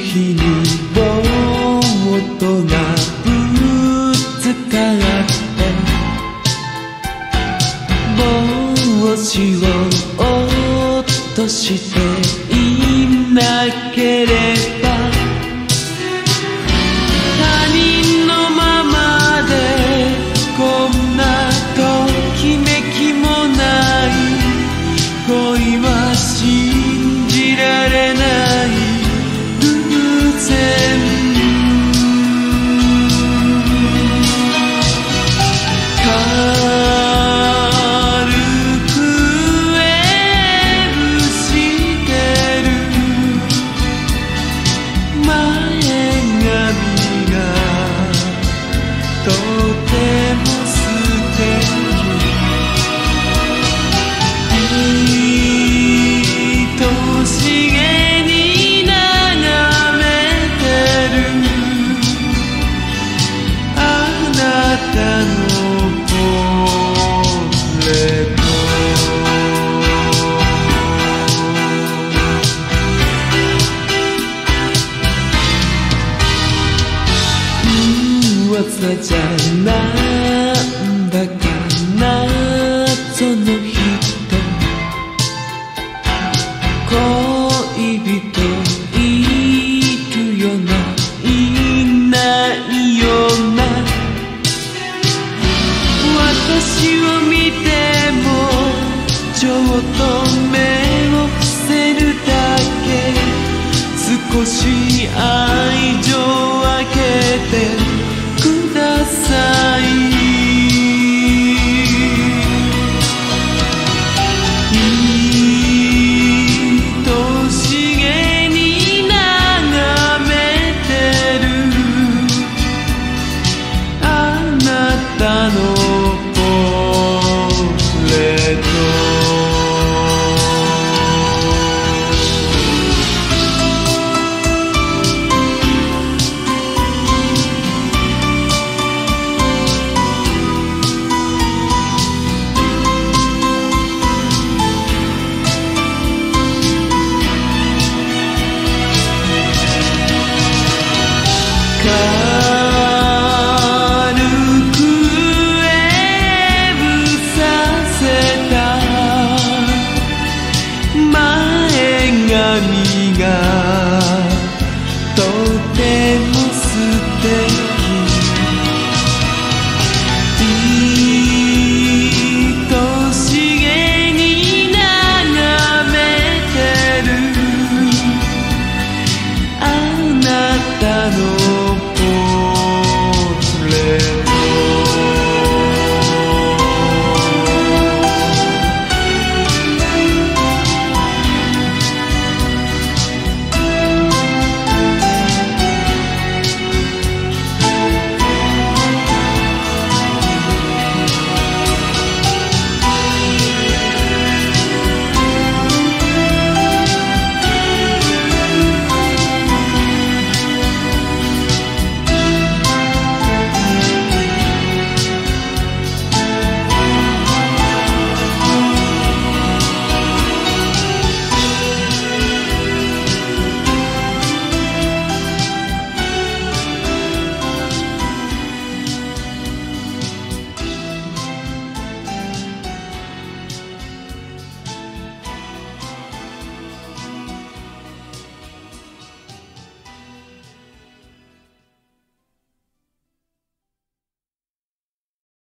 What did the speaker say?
日にボートがぶつかって帽子を落としていなければ他人のままでこんなときめきもない恋は信じられない偶然噂じゃなんだか謎の人恋人いるよないないよな私を見てもちょっと目を伏せるだけ少し愛情あげてください愛しげに眺めてるあなたのポートレートあなたの